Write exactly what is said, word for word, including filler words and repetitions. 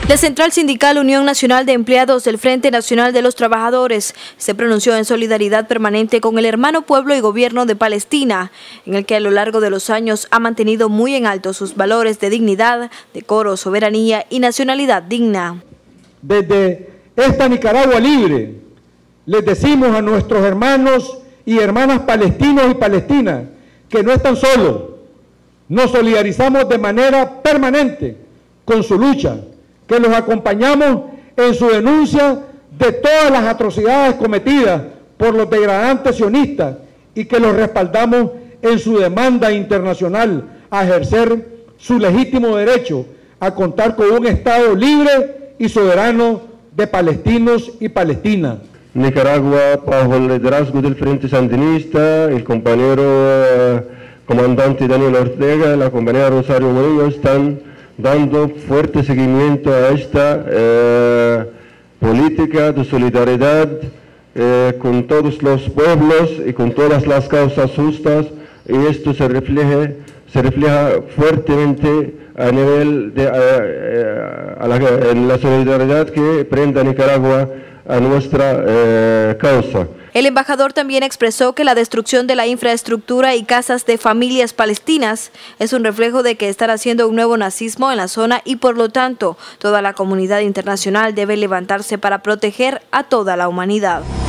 La Central Sindical Unión Nacional de Empleados del Frente Nacional de los Trabajadores se pronunció en solidaridad permanente con el hermano pueblo y gobierno de Palestina, en el que a lo largo de los años ha mantenido muy en alto sus valores de dignidad, decoro, soberanía y nacionalidad digna. Desde esta Nicaragua libre, les decimos a nuestros hermanos y hermanas palestinos y palestinas que no están solos. Nos solidarizamos de manera permanente con su lucha, que los acompañamos en su denuncia de todas las atrocidades cometidas por los degradantes sionistas y que los respaldamos en su demanda internacional a ejercer su legítimo derecho a contar con un Estado libre y soberano de palestinos y palestinas. Nicaragua, bajo el liderazgo del Frente Sandinista, el compañero eh, comandante Daniel Ortega y la compañera Rosario Murillo están dando fuerte seguimiento a esta eh, política de solidaridad eh, con todos los pueblos y con todas las causas justas, y esto se refleja, se refleja fuertemente a nivel de a, a la, en la solidaridad que prenda Nicaragua a nuestra eh, causa. El embajador también expresó que la destrucción de la infraestructura y casas de familias palestinas es un reflejo de que están haciendo un nuevo nazismo en la zona y por lo tanto toda la comunidad internacional debe levantarse para proteger a toda la humanidad.